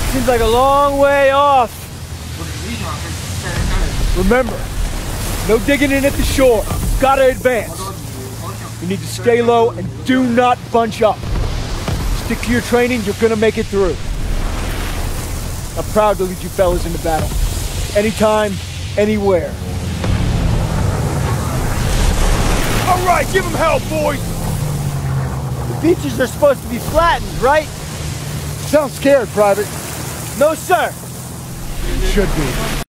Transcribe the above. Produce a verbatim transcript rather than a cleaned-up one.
Seems like a long way off. Remember, no digging in at the shore. Gotta advance. You need to stay low and do not bunch up. Stick to your training, you're gonna make it through. I'm proud to lead you fellas into battle. Anytime, anywhere. All right, give them hell, boys! The beaches are supposed to be flattened, right? Sound scared, Private. No, sir. Should be.